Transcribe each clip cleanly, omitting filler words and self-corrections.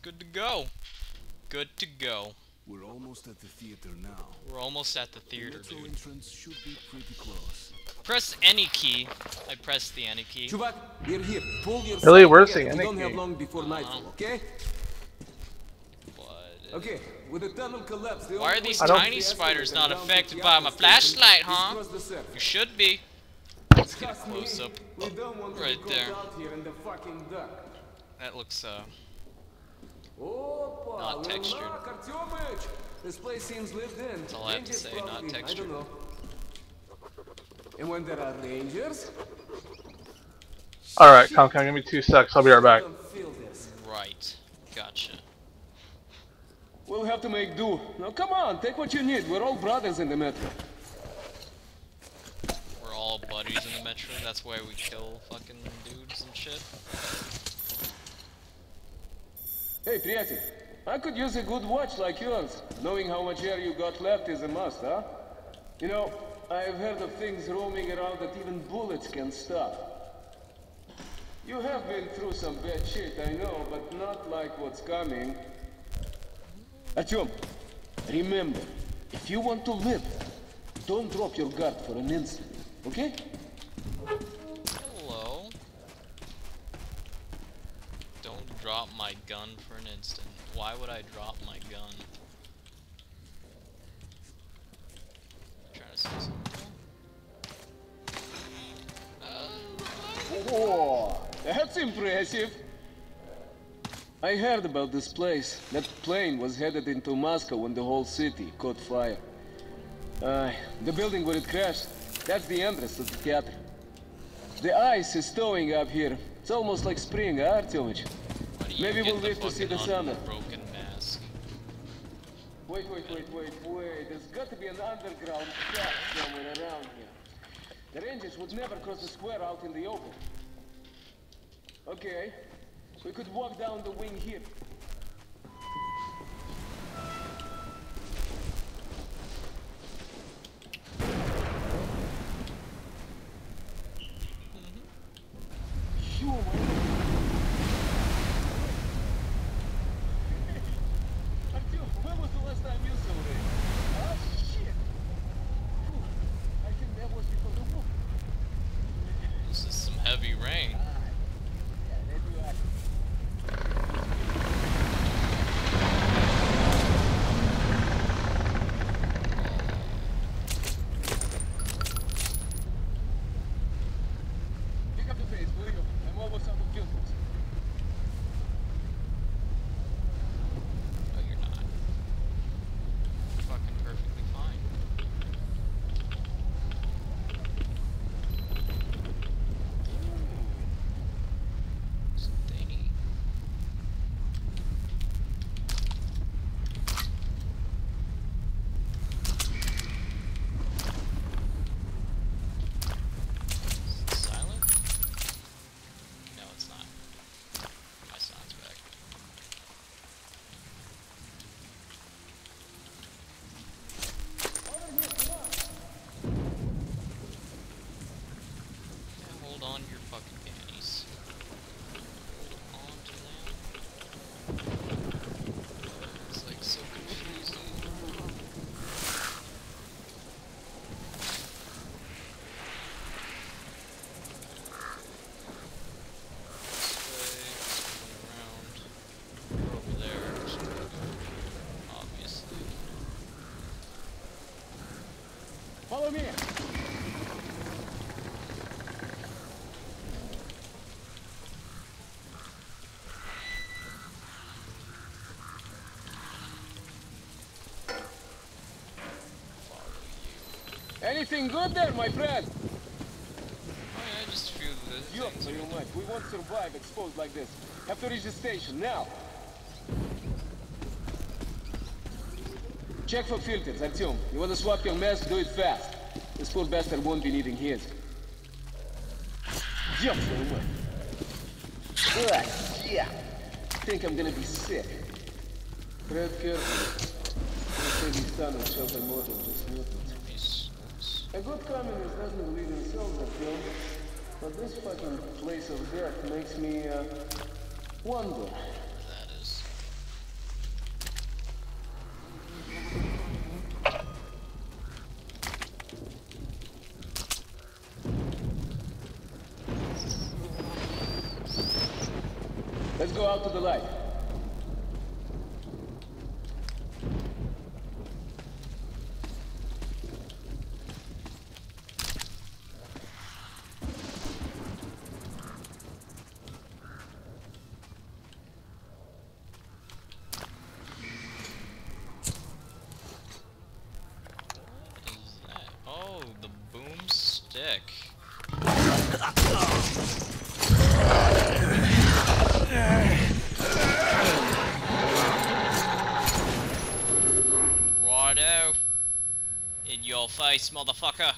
Good to go. Good to go. We're almost at the theater now. We're almost at the theater, Metro dude. entrance should be pretty close. Press any key. I pressed the any key. Чувак, we're here. Pull yourself Really, we're together. seeing We don't Aniki. have long before nightfall, okay? What? Okay, with the tunnel collapse, the Why are only these way to tiny the spiders escalator not down to affected the by my station flashlight, is huh? across the surface. You should be. Let's get a Trust me, close up. we don't want to Right be there. caught out here in the fucking dark. That looks Опа, Not textured. Лунак, Артёмыч! This place seems lived in. That's all I have to Rangers say, not probably, textured. I don't know. And when there are rangers, Alright, Comcom, give me 2 secs. I'll be right back. don't feel this. right. Gotcha. We'll have to make do. Now come on, take what you need. We're all brothers in the metro. We're all buddies in the metro. That's why we kill fucking dudes and shit. Hey, приятель, I could use a good watch like yours. Knowing how much air you got left is a must, huh? You know, I've heard of things roaming around that even bullets can stop. You have been through some bad shit, I know, but not like what's coming. Артём, remember, if you want to live, don't drop your guard for an instant, okay? Hello. Don't drop my gun for an instant. Why would I drop my gun? Trying to say something. Oh, that's impressive. I heard about this place. That plane was headed into Moscow when the whole city caught fire. The building where it crashed, that's the entrance to the theater. The ice is thawing up here. It's almost like spring, huh, Artyomich? Why do you Maybe get we'll the live to see the fucking summer. unbroken mask? Wait. There's got to be an underground shaft somewhere around here. The Rangers would never cross the square out in the open. Okay, we could walk down the wing here. Артём, when was the last time you saw rain? Ah, shit! Whew, I think that was before the war. This is some heavy rain. Yeah, radioactive. Pick up the pace, will you? I'm almost out of fuel. No, you're not. Fucking perfectly fine. Danny. Is it silent? No, it's not. My sound's back. Yeah, hold on to your fucking panties. Hold on to them. It's like so confusing. This way, spin around. We're over there, so we're good, obviously. Follow me. Anything good there, my friend? Oh yeah, just a few of the Ёб things. твою мать, we won't survive exposed like this. Have to reach the station, now! Check for filters, Artyom. You wanna swap your mask, do it fast. This poor bastard won't be needing his. Ёб твою мать! Ah, yeah! Think I'm gonna be sick. Tread carefully. They say these tunnels shelter more than just mutants. Nice. A good communist doesn't believe in cells, Artyom. But this fucking place of death makes me, wonder. That is. out to the light. What is that? Oh, the boomstick. Righto. In your face, motherfucker.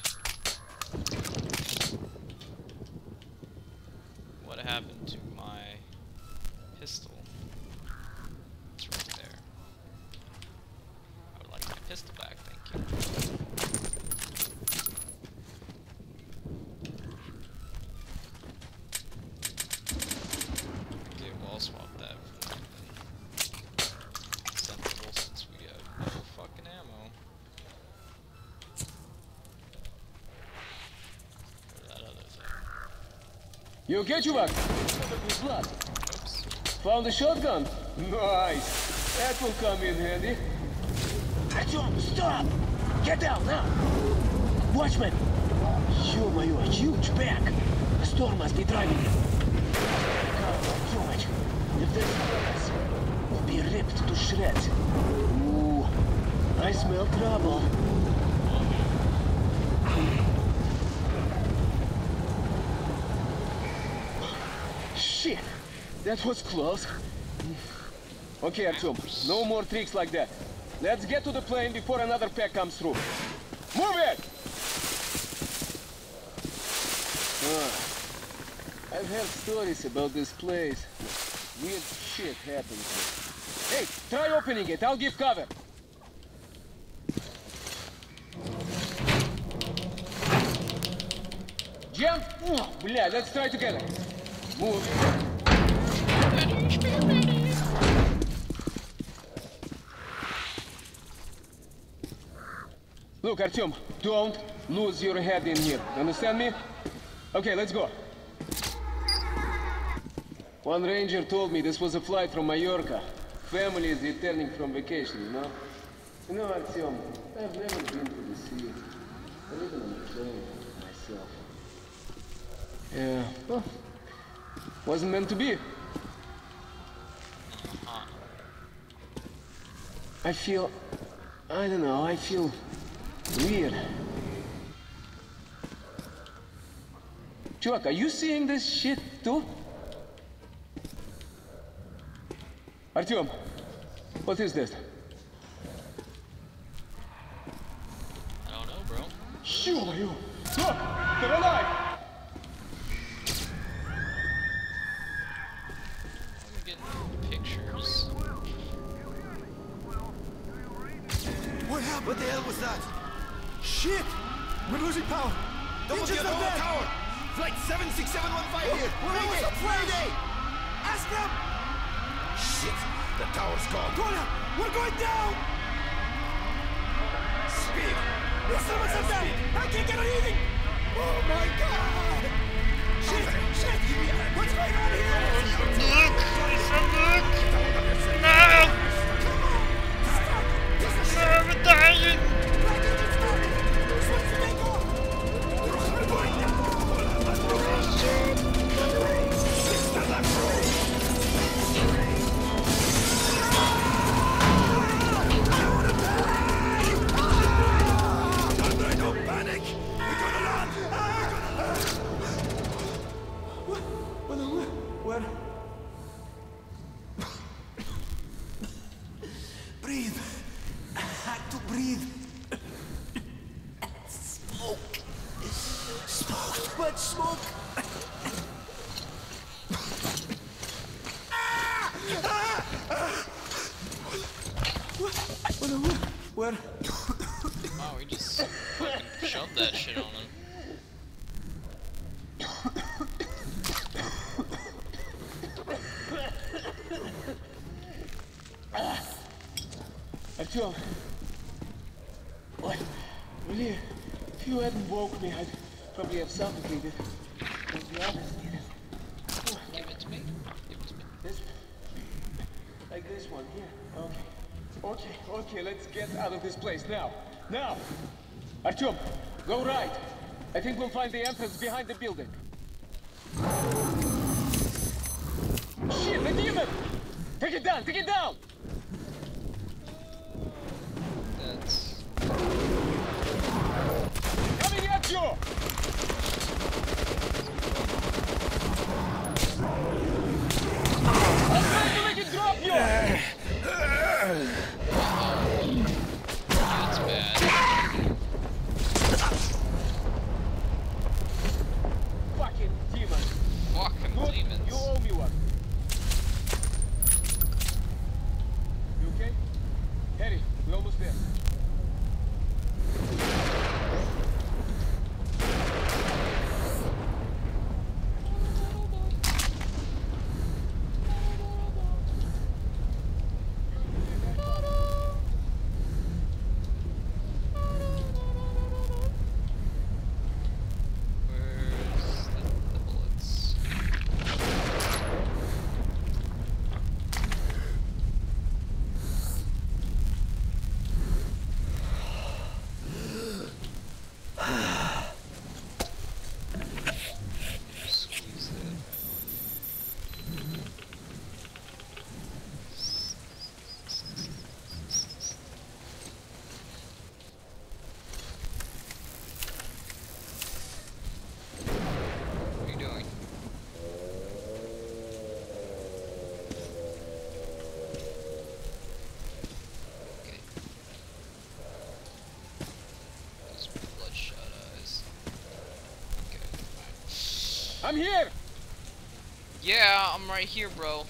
What happened to my pistol? It's right there. I would like my pistol back, thank you. Okay, well, I'll swap that for something sensible since we have no fucking ammo. Or that other thing. You okay, чувак? Covered with blood. Oops. Found a shotgun? Nice. That will come in handy. Артём, stop! Get down now! Watchman! Ё-моё, huge back! The storm must be driving it. Артёмыч, if this happens, we'll be ripped to shreds. Ooh, I smell trouble. Shit, that was close. Okay, Artyom, no more tricks like that. Let's get to the plane before another pack comes through. Move it! I've heard stories about this place. Weird shit happens here. Hey, try opening it. I'll give cover. Jump! Oh, бля, let's try together. Move. Look, Artyom, don't lose your head in here. Understand me? Okay, let's go. One ranger told me this was a flight from Mallorca. Family is returning from vacation, you know? You know, Artyom, I've never been to the sea. Or even on a plane myself. Yeah, well, wasn't meant to be. I feel... I don't know, I feel... weird. Чувак, are you seeing this shit too? Artyom, what is this? I don't know, bro. Ё-моё! Look! They're alive! I'm getting pictures. What happened? What the hell was that? Shit! We're losing power! Don't get the whole tower! Flight 76715 here! Make it! Friday! Ask them! Shit! The tower's gone! Kola! We're going down! Speed! There's so much of that! I can't get anything! Oh my god! Shit! Shit! What's going on here? Look! No! Come on! Stop! This is I'm dying! Breathe. I had to breathe. Smoke. Smoke. Too much smoke. Where? Wow, we just fucking shoved that shit on him. Artyom, what? Really? If you hadn't woke me, I'd probably have suffocated. Let's be honest. Give it to me. Give it to me. This Like this one here. Okay, let's get out of this place now. Now! Artyom, go right. I think we'll find the entrance behind the building. Shit, the demon! Take it down, take it down! That's... Coming at you! I'm trying to make it drop you! That's bad. Fucking demon! Fucking Good, demons. you owe me one. You okay? Harry, we're almost there. Where's the bullets? Squeeze it. What are you doing? Okay. Those bloodshot eyes. Okay. I'm here! Yeah, I'm right here, bro.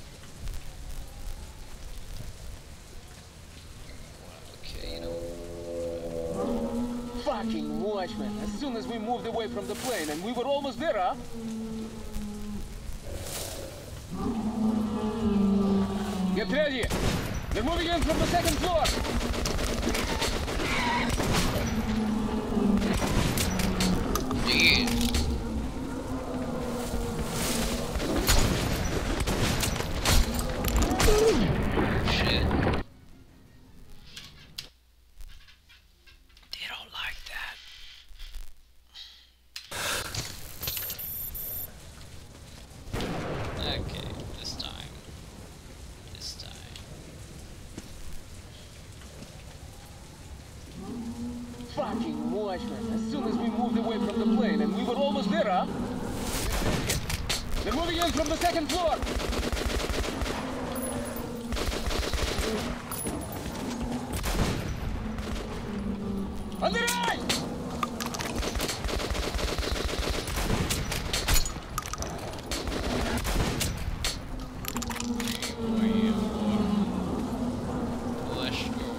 Okay, you know. Fucking watchman! As soon as we moved away from the plane, and we were almost there, huh? Get ready! They're moving in from the second floor! Yeah. Shit. They don't like that. Okay, this time. This time. Fucking watchman! As soon as we moved away from the plane, and we were almost there, huh? They're moving in from the second floor! On the right! Let's go.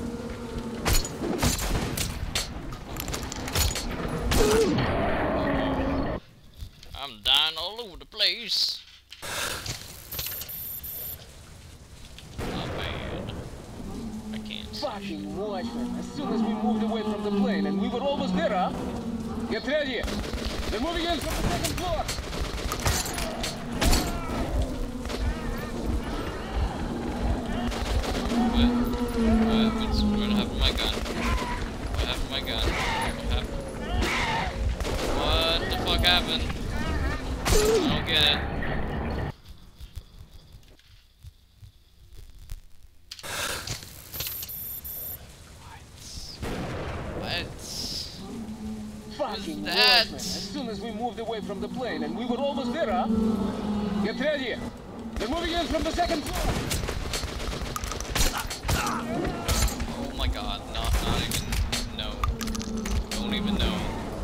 I'm dying all over the place. Not bad. I can't see. Fucking watchman! As soon as we moved away from the plane, and we were almost there, huh? Get ready! They're moving in from the second floor! What happened to my gun? What happened to my gun? What the fuck happened? I don't get it. What? Fucking that? watchman! As soon as we moved away from the plane, and we were almost there, huh? Get ready! They're moving in from the second floor! Oh my god, not even, no. Don't even know.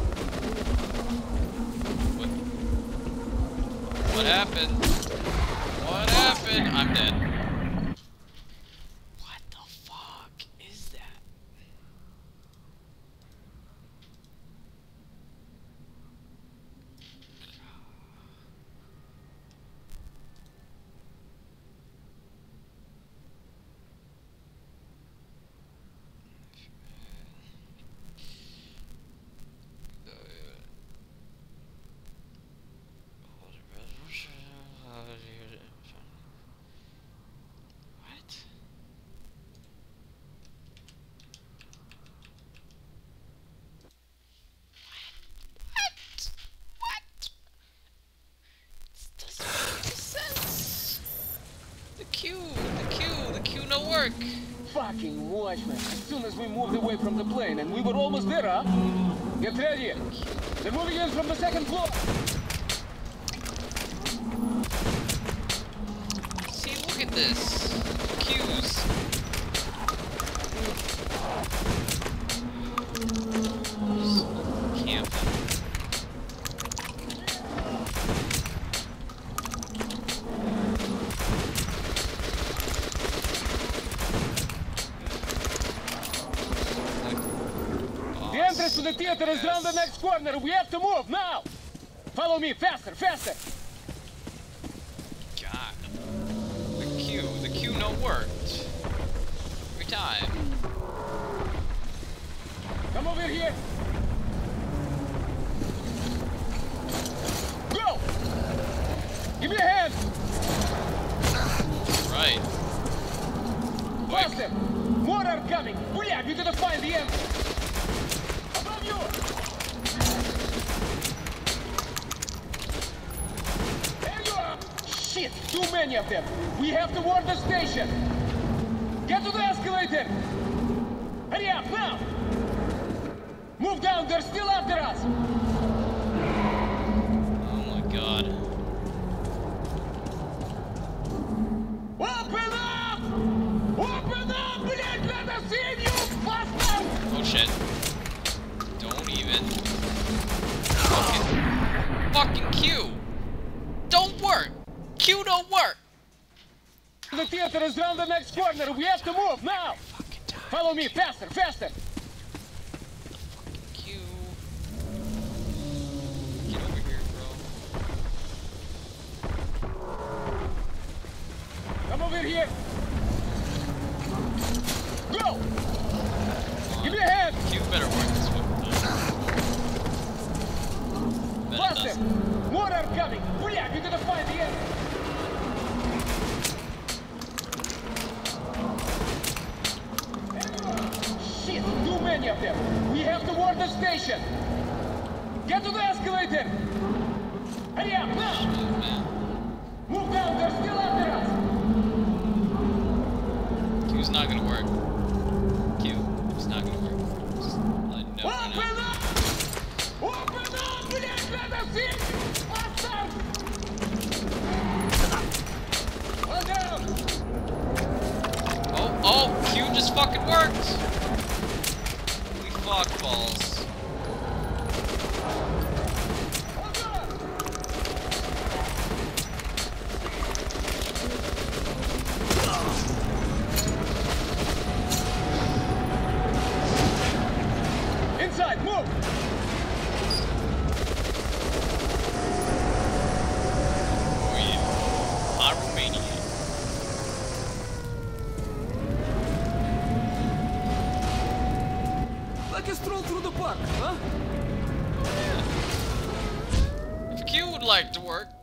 What happened? What happened? I'm dead. What the fuck is that? work. Fucking watchman. As soon as we moved away from the plane and we were almost there, huh? Get ready. They're moving in from the second floor. See, look at this. Cues. Just camping. The entrance to the theater is round the next corner. We have to move now. Follow me, faster, faster. God. The cue no worked. Every time. Come over here. Go! Give me a hand. Right. Faster. More are coming. Booyah, you gotta find the entrance. Above you. There you are. Shit, too many of them. We have to ward the station. Get to the escalator. Hurry up, now. Move down, they're still after us. Oh my god. Open up! Open up! Блять, let us in, you bastard! Oh shit. Don't even. Fucking Q! Don't work! Q don't work! The theater is round the next corner. We have to move now. Follow me, faster, faster. Q. Get over here, bro. Come over here. Go! Give me a hand. Q better work this way. Bet it Faster. doesn't. More are coming. Booyah, you gotta find the end. Shit, too many of them. We have to ward the station. Get to the escalator. Hurry up, now. Shit, man. Move down, they're still after us. Q's not gonna work. Q. It's not gonna work. Just let it know. Open up! Open up! Блять, let us in! Bastard! Well down! Oh, Q just fucking worked! We fucked balls. Hold on! Inside, move! Oh yeah. Pyromaniac. Like a stroll through the park, huh? If Q would like to work,